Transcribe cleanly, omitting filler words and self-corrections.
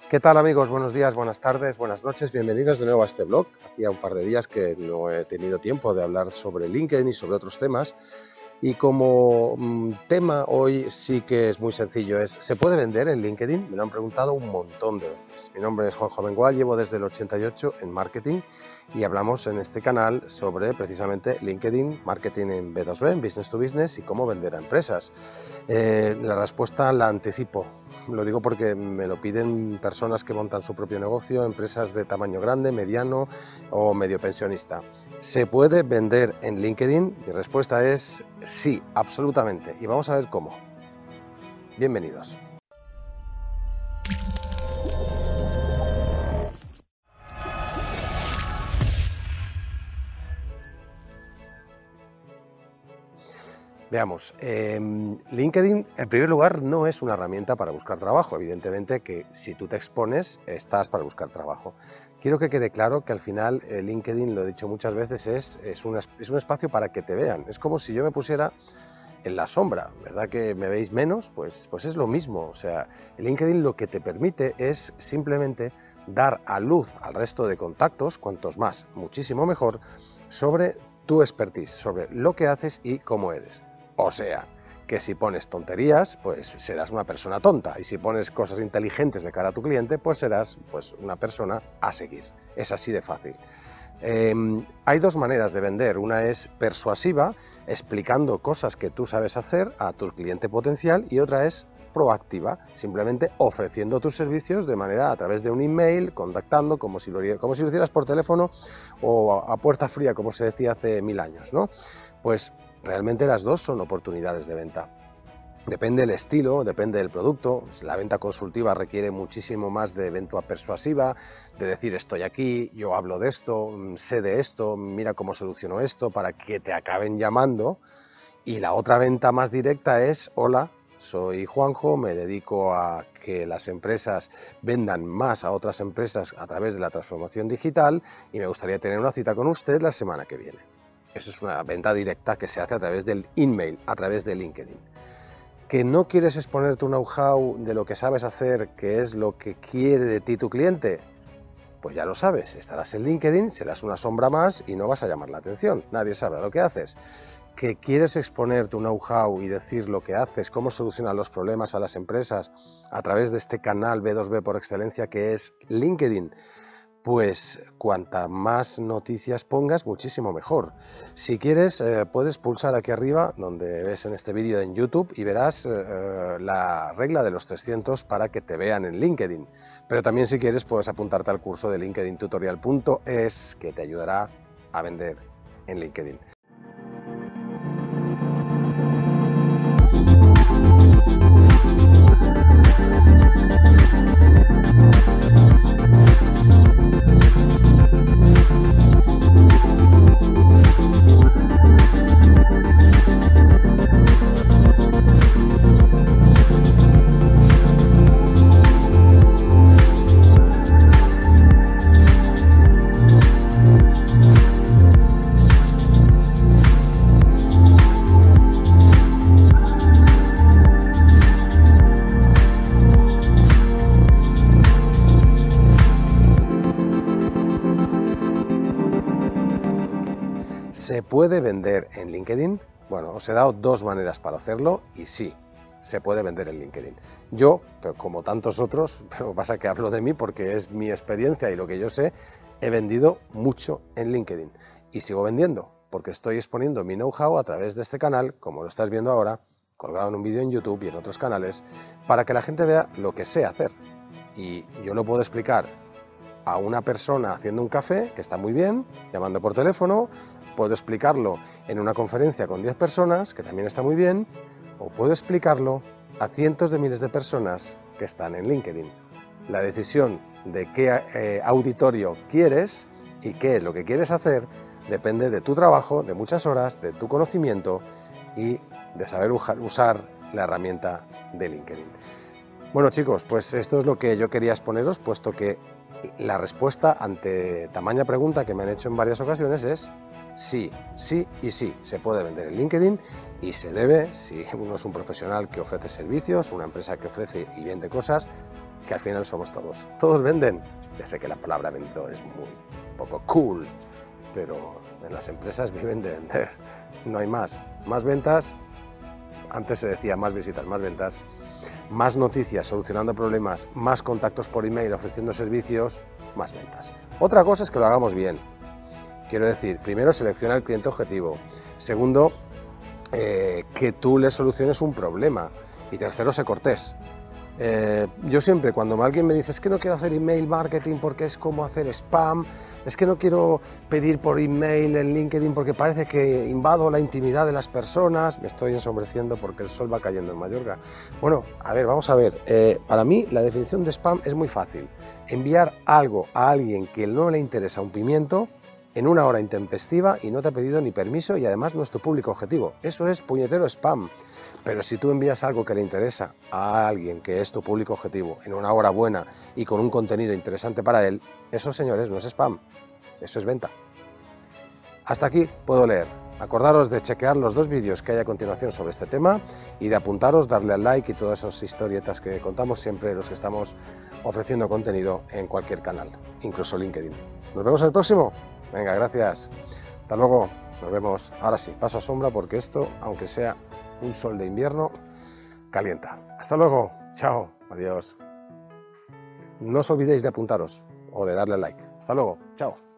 ¿Qué tal amigos? Buenos días, buenas tardes, buenas noches, bienvenidos de nuevo a este blog. Hacía un par de días que no he tenido tiempo de hablar sobre LinkedIn y sobre otros temas. Y como tema hoy sí que es muy sencillo, ¿se puede vender en LinkedIn? Me lo han preguntado un montón de veces. Mi nombre es Juanjo Bengual, llevo desde el 88 en marketing y hablamos en este canal sobre precisamente LinkedIn, marketing en B2B, en Business to Business y cómo vender a empresas. La respuesta la anticipo. Lo digo porque me lo piden personas que montan su propio negocio, empresas de tamaño grande, mediano o medio pensionista. ¿Se puede vender en LinkedIn? Mi respuesta es sí, absolutamente. Y vamos a ver cómo. Bienvenidos. Veamos, LinkedIn en primer lugar no es una herramienta para buscar trabajo, evidentemente que si tú te expones estás para buscar trabajo. Quiero que quede claro que al final LinkedIn, lo he dicho muchas veces, es un espacio para que te vean, es como si yo me pusiera en la sombra, ¿verdad que me veis menos? Pues es lo mismo, o sea, LinkedIn lo que te permite es simplemente dar a luz al resto de contactos, cuantos más, muchísimo mejor, sobre tu expertise, sobre lo que haces y cómo eres. O sea, que si pones tonterías, pues serás una persona tonta, y si pones cosas inteligentes de cara a tu cliente, pues serás una persona a seguir. Es así de fácil. Hay dos maneras de vender, una es persuasiva, explicando cosas que tú sabes hacer a tu cliente potencial, y otra es proactiva, simplemente ofreciendo tus servicios de manera a través de un email, contactando como si lo hicieras por teléfono o a puerta fría, como se decía hace 1000 años, ¿no? Pues realmente las dos son oportunidades de venta. Depende del estilo, depende del producto. La venta consultiva requiere muchísimo más de venta persuasiva, de decir estoy aquí, yo hablo de esto, sé de esto, mira cómo soluciono esto, para que te acaben llamando. Y la otra venta más directa es, hola, soy Juanjo, me dedico a que las empresas vendan más a otras empresas a través de la transformación digital y me gustaría tener una cita con usted la semana que viene. Eso es una venta directa que se hace a través del email, a través de LinkedIn. ¿Que no quieres exponer tu know-how de lo que sabes hacer, que es lo que quiere de ti tu cliente? Pues ya lo sabes, estarás en LinkedIn, serás una sombra más y no vas a llamar la atención, nadie sabrá lo que haces. ¿Que quieres exponer tu know-how y decir lo que haces, cómo solucionas los problemas a las empresas a través de este canal B2B por excelencia que es LinkedIn? Pues cuanta más noticias pongas, muchísimo mejor. Si quieres, puedes pulsar aquí arriba, donde ves en este vídeo en YouTube, y verás la regla de los 300 para que te vean en LinkedIn. Pero también si quieres, puedes apuntarte al curso de linkedintutorial.es, que te ayudará a vender en LinkedIn. ¿Se puede vender en LinkedIn? Bueno, os he dado dos maneras para hacerlo y sí, se puede vender en LinkedIn. Yo, pero como tantos otros, pero pasa que hablo de mí porque es mi experiencia y lo que yo sé, he vendido mucho en LinkedIn y sigo vendiendo porque estoy exponiendo mi know-how a través de este canal, como lo estás viendo ahora, colgado en un vídeo en YouTube y en otros canales, para que la gente vea lo que sé hacer. Y yo lo puedo explicar a una persona haciendo un café, que está muy bien, llamando por teléfono, puedo explicarlo en una conferencia con 10 personas, que también está muy bien, o puedo explicarlo a cientos de miles de personas que están en LinkedIn. La decisión de qué auditorio quieres y qué es lo que quieres hacer depende de tu trabajo, de muchas horas, de tu conocimiento y de saber usar la herramienta de LinkedIn. Bueno chicos, pues esto es lo que yo quería exponeros, puesto que la respuesta ante tamaña pregunta que me han hecho en varias ocasiones es sí, sí y sí. Se puede vender en LinkedIn y se debe, si uno es un profesional que ofrece servicios, una empresa que ofrece y vende cosas, que al final somos todos. Todos venden. Ya sé que la palabra vendedor es muy poco cool, pero en las empresas viven de vender. No hay más. Más ventas, antes se decía más visitas, más ventas, más noticias solucionando problemas, más contactos por email ofreciendo servicios, más ventas. Otra cosa es que lo hagamos bien. Quiero decir, primero selecciona el cliente objetivo. Segundo, que tú le soluciones un problema. Y tercero, sé cortés. Yo siempre, cuando alguien me dice es que no quiero hacer email marketing porque es como hacer spam, es que no quiero pedir por email en LinkedIn porque parece que invado la intimidad de las personas, me estoy ensombreciendo porque el sol va cayendo en Mallorca. Bueno, a ver, vamos a ver, para mí la definición de spam es muy fácil: enviar algo a alguien que no le interesa un pimiento en una hora intempestiva y no te ha pedido ni permiso y además no es tu público objetivo. Eso es puñetero spam. Pero si tú envías algo que le interesa a alguien que es tu público objetivo en una hora buena y con un contenido interesante para él, eso, señores, no es spam, eso es venta. Hasta aquí puedo leer. Acordaros de chequear los 2 vídeos que hay a continuación sobre este tema y de apuntaros, darle al like y todas esas historietas que contamos siempre los que estamos ofreciendo contenido en cualquier canal, incluso LinkedIn. Nos vemos en el próximo. Venga, gracias. Hasta luego. Nos vemos. Ahora sí, paso a sombra porque esto, aunque sea un sol de invierno, calienta. Hasta luego. Chao. Adiós. No os olvidéis de apuntaros o de darle like. Hasta luego. Chao.